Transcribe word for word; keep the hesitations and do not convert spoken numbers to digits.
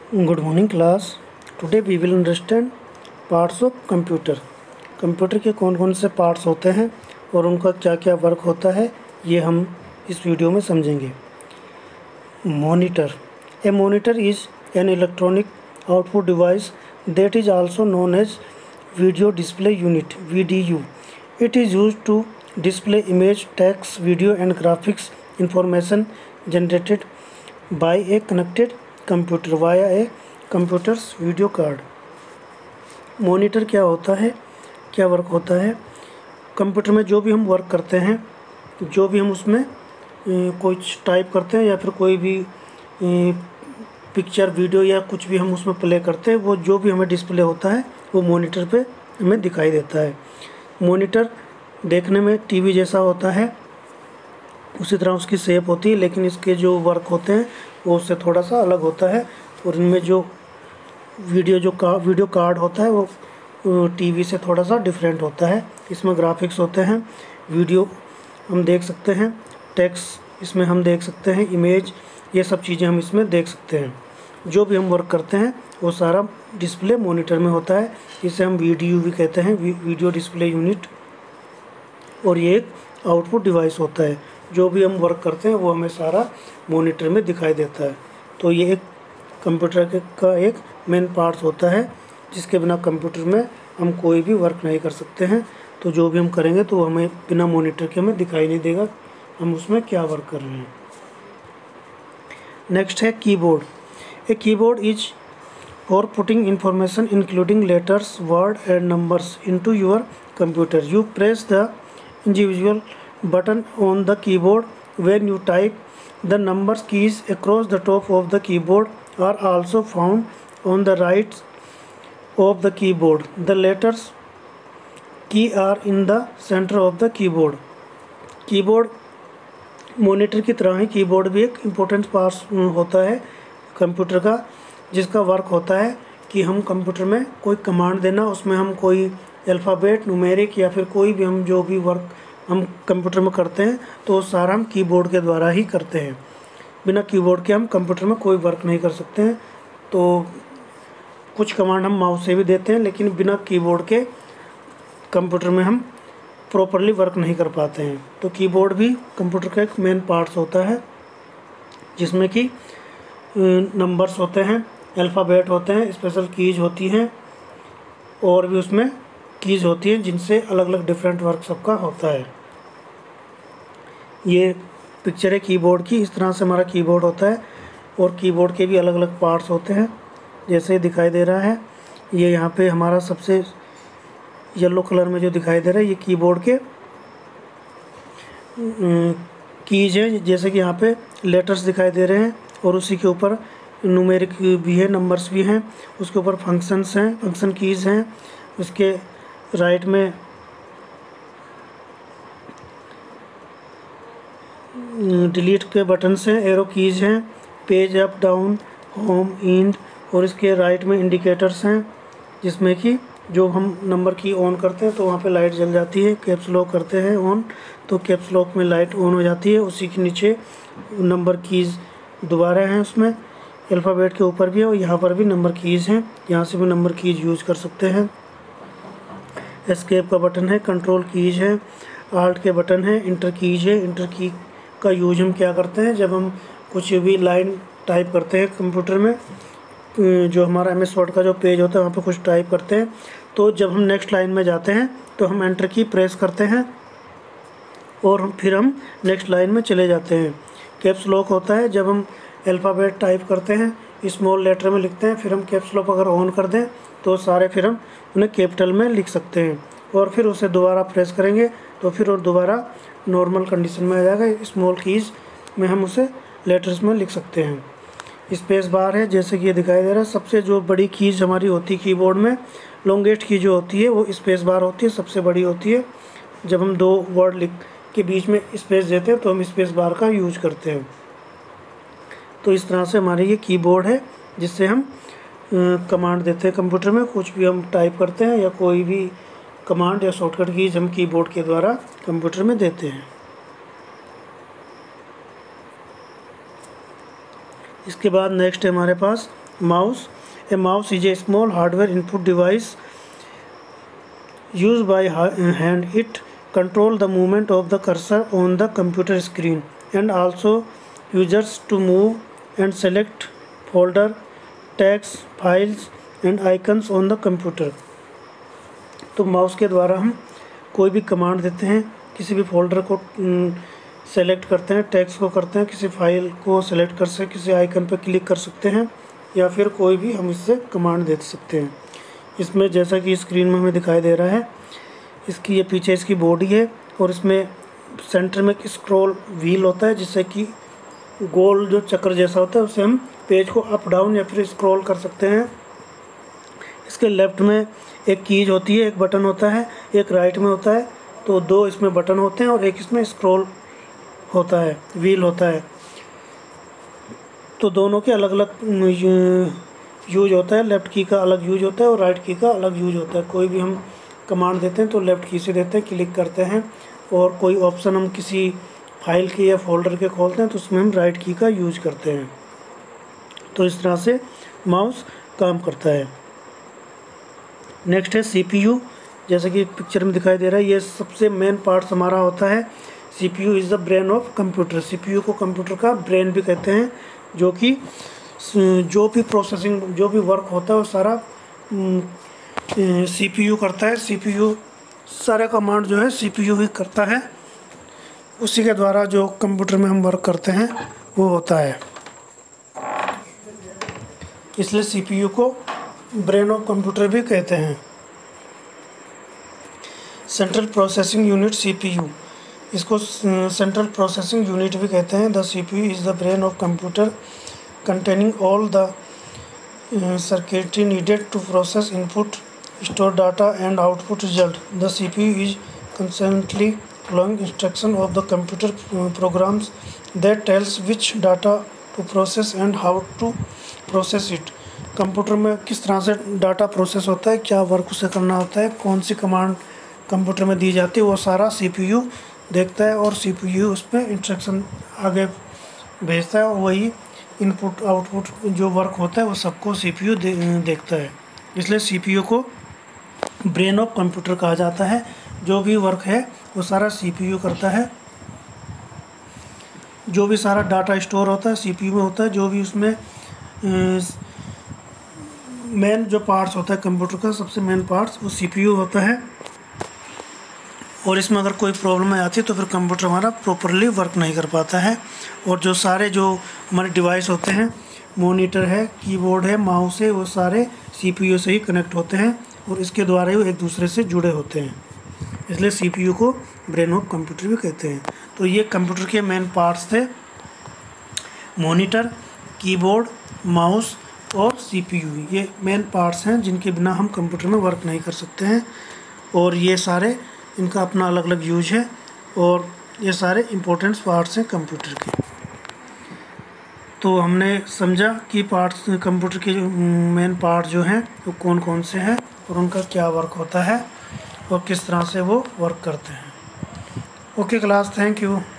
Good morning class. Today we will understand parts of computer. Computer के कौन कौन से पार्ट्स होते हैं और उनका क्या क्या वर्क होता है, ये हम इस वीडियो में समझेंगे। Monitor. A monitor is an electronic output device that is also known as video display unit V D U. It is used to display image, text, video and graphics information generated by a connected computer via a computer's video card. Monitor क्या होता है, क्या work होता है? Computer में जो भी हम वर्क करते हैं, जो भी हम उसमें कुछ टाइप करते हैं या फिर कोई भी पिक्चर, वीडियो या कुछ भी हम उसमें प्ले करते हैं, वो जो भी हमें डिस्प्ले होता है वो मॉनिटर पे हमें दिखाई देता है। मॉनिटर देखने में टीवी जैसा होता है, उसी तरह उसकी शेप होती है, लेकिन इसके जो वर्क होते हैं वो उससे थोड़ा सा अलग होता है। और इनमें जो वीडियो जो का वीडियो कार्ड होता है वो टीवी से थोड़ा सा डिफरेंट होता है। इसमें ग्राफिक्स होते हैं, वीडियो हम देख सकते हैं, टेक्स्ट इसमें हम देख सकते हैं, इमेज, ये सब चीज़ें हम इसमें देख सकते हैं। जो भी हम वर्क करते हैं वो सारा डिस्प्ले मॉनिटर में होता है। इसे हम वी डी यू भी कहते हैं, वीडियो डिस्प्ले यूनिट। और ये एक आउटपुट डिवाइस होता है, जो भी हम वर्क करते हैं वो हमें सारा मॉनिटर में दिखाई देता है। तो ये एक कंप्यूटर का एक मेन पार्ट्स होता है, जिसके बिना कंप्यूटर में हम कोई भी वर्क नहीं कर सकते हैं। तो जो भी हम करेंगे तो हमें बिना मॉनिटर के हमें दिखाई नहीं देगा हम उसमें क्या वर्क कर रहे हैं। नेक्स्ट है keyboard. A keyboard is for putting information including letters, word and numbers into your computer. You press the individual button on the keyboard when you type. The numbers keys across the top of the keyboard are also found on the right of the keyboard. The letters key are in the centre of the keyboard. Keyboard monitor की तरह ही keyboard भी एक important part होता है computer का, जिसका work होता है कि हम कंप्यूटर में कोई कमांड देना, उसमें हम कोई अल्फ़ाबेट, न्यूमेरिक या फिर कोई भी हम जो भी वर्क हम कंप्यूटर में करते हैं तो सारा हम कीबोर्ड के द्वारा ही करते हैं। बिना कीबोर्ड के हम कंप्यूटर में कोई वर्क नहीं कर सकते हैं। तो कुछ कमांड हम माउस से भी देते हैं, लेकिन बिना कीबोर्ड के कंप्यूटर में हम प्रॉपरली वर्क नहीं कर पाते हैं। तो कीबोर्ड भी कंप्यूटर का एक मेन पार्ट्स होता है, जिसमें कि नंबर्स होते हैं, अल्फ़ाबेट होते हैं, स्पेशल कीज होती हैं और भी उसमें कीज होती हैं, जिनसे अलग अलग डिफरेंट वर्क सबका होता है। ये पिक्चर है कीबोर्ड की, इस तरह से हमारा कीबोर्ड होता है। और कीबोर्ड के भी अलग अलग पार्ट्स होते हैं, जैसे दिखाई दे रहा है। ये यहाँ पे हमारा सबसे येलो कलर में जो दिखाई दे रहा है ये कीबोर्ड के कीज है। जैसे कि यहाँ पे लेटर्स दिखाई दे रहे हैं और उसी के ऊपर न्यूमेरिक भी है, नंबर्स भी हैं, उसके ऊपर फंक्शंस हैं, फंक्शन कीज़ हैं। उसके राइट में डिलीट के बटन्स हैं, एरो कीज़ हैं, page up, down, home, end. और इसके राइट में इंडिकेटर्स हैं, जिसमें कि जो हम नंबर की ऑन करते हैं तो वहाँ पे लाइट जल जाती है। कैप्स लॉक करते हैं ऑन तो कैप्स लॉक में लाइट ऑन हो जाती है। उसी के नीचे नंबर कीज़ दोबारा हैं, उसमें अल्फ़ाबेट के ऊपर भी है और यहाँ पर भी नंबर कीज़ हैं, यहाँ से भी नंबर कीज़ यूज़ कर सकते हैं। एस्केप का बटन है, कंट्रोल कीज़ है, आल्ट के बटन है, इंटर कीज़ है। इंटर की का यूज हम क्या करते हैं, जब हम कुछ भी लाइन टाइप करते हैं कंप्यूटर में, जो हमारा एम एस वर्ड का जो पेज होता है वहाँ पे कुछ टाइप करते हैं, तो जब हम नेक्स्ट लाइन में जाते हैं तो हम एंटर की प्रेस करते हैं और फिर हम नेक्स्ट लाइन में चले जाते हैं। कैप्स लॉक होता है, जब हम अल्फ़ाबेट टाइप करते हैं, स्मॉल लेटर में लिखते हैं, फिर हम कैप्स लॉक अगर ऑन कर दें तो सारे फिर हम उन्हें कैपिटल में लिख सकते हैं। और फिर उसे दोबारा प्रेस करेंगे तो फिर और दोबारा नॉर्मल कंडीशन में आ जाएगा। स्मॉल कीज़ में हम उसे लेटर्स में लिख सकते हैं। स्पेस बार है, जैसे कि ये दिखाई दे रहा है। सबसे जो बड़ी कीज़ हमारी होती है कीबोर्ड में, लॉन्गेस्ट की जो होती है वो स्पेस बार होती है, सबसे बड़ी होती है। जब हम दो वर्ड लिख के बीच में स्पेस देते हैं तो हम स्पेस बार का यूज करते हैं। तो इस तरह से हमारी ये कीबोर्ड है, जिससे हम कमांड देते हैं कंप्यूटर में। कुछ भी हम टाइप करते हैं या कोई भी कमांड या शॉर्टकट कीज हम कीबोर्ड के द्वारा कंप्यूटर में देते हैं। इसके बाद नेक्स्ट है हमारे पास mouse. A mouse is a small hardware input device used by hand. It controls the movement of the cursor on the computer screen and also users to move and select folder, text, files and icons on the computer. तो mouse के द्वारा हम कोई भी command देते हैं, किसी भी फोल्डर को सेलेक्ट करते हैं, टेक्स्ट को करते हैं, किसी फाइल को सेलेक्ट कर सकते, किसी आइकन पर क्लिक कर सकते हैं या फिर कोई भी हम इससे कमांड दे सकते हैं। इसमें जैसा कि स्क्रीन में हमें दिखाई दे रहा है, इसकी ये पीछे इसकी बॉडी है और इसमें सेंटर में एक स्क्रॉल व्हील होता है जिससे कि गोल जो चक्र जैसा होता है उससे हम पेज को अप डाउन या फिर स्क्रॉल कर सकते हैं। इसके लेफ़्ट में एक कीज होती है, एक बटन होता है, एक राइट में होता है, तो दो इसमें बटन होते हैं और एक इसमें स्क्रॉल होता है, व्हील होता है। तो दोनों के अलग अलग यूज होता है, लेफ़्ट की का अलग यूज होता है और राइट की का अलग यूज होता है। कोई भी हम कमांड देते हैं तो लेफ़्ट की से देते हैं, क्लिक करते हैं, और कोई ऑप्शन हम किसी फाइल के या फोल्डर के खोलते हैं तो उसमें हम राइट की का यूज करते हैं। तो इस तरह से माउस काम करता है। नेक्स्ट है सीपीयू, जैसे कि पिक्चर में दिखाई दे रहा है, ये सबसे मेन पार्ट हमारा होता है। CPU is the brain of computer. CPU को कंप्यूटर का ब्रेन भी कहते हैं, जो कि जो भी प्रोसेसिंग जो भी वर्क होता है वो सारा सीपीयू करता है। सीपीयू सारे कमांड जो है सीपीयू ही करता है, उसी के द्वारा जो कंप्यूटर में हम वर्क करते हैं वो होता है। इसलिए सीपीयू को ब्रेन ऑफ कंप्यूटर भी कहते हैं। सेंट्रल प्रोसेसिंग यूनिट सीपीयू, इसको सेंट्रल प्रोसेसिंग यूनिट भी कहते हैं। The CPU is the brain of computer containing all the circuitry needed to process input, store data and output result. The CPU is constantly following instruction of the computer programs that tells which data to process and how to process it। Computer में किस तरह से data process होता है, क्या work उसे करना होता है, कौन सी कमांड कंप्यूटर में दी जाती है, वो सारा सीपीयू देखता है और सीपीयू उस पर इंस्ट्रक्शन आगे भेजता है और वही इनपुट आउटपुट जो वर्क होता है वो सबको सीपीयू दे, देखता है। इसलिए सीपीयू को ब्रेन ऑफ कंप्यूटर कहा जाता है। जो भी वर्क है वो सारा सीपीयू करता है। जो भी सारा डाटा स्टोर होता है सीपीयू में होता है। जो भी उसमें मेन जो पार्ट्स होता है कंप्यूटर का, सबसे मेन पार्ट्स वो सीपीयू होता है। और इसमें अगर कोई प्रॉब्लम आती है तो फिर कंप्यूटर हमारा प्रॉपरली वर्क नहीं कर पाता है। और जो सारे जो हमारे डिवाइस होते हैं, मॉनिटर है, कीबोर्ड है, माउस है, वो सारे सीपीयू से ही कनेक्ट होते हैं और इसके द्वारा ही वो एक दूसरे से जुड़े होते हैं। इसलिए सीपीयू को ब्रेन ऑफ कंप्यूटर भी कहते हैं। तो ये कंप्यूटर के मेन पार्ट्स थे, मॉनिटर, कीबोर्ड, माउस और सीपीयू। ये मेन पार्ट्स हैं जिनके बिना हम कंप्यूटर में वर्क नहीं कर सकते हैं। और ये सारे इनका अपना अलग अलग यूज है और ये सारे इम्पोर्टेंट पार्ट्स हैं कंप्यूटर के। तो हमने समझा कि पार्ट्स कंप्यूटर के जो मेन पार्ट जो हैं वो कौन कौन से हैं और उनका क्या वर्क होता है और किस तरह से वो वर्क करते हैं। Okay class, thank you.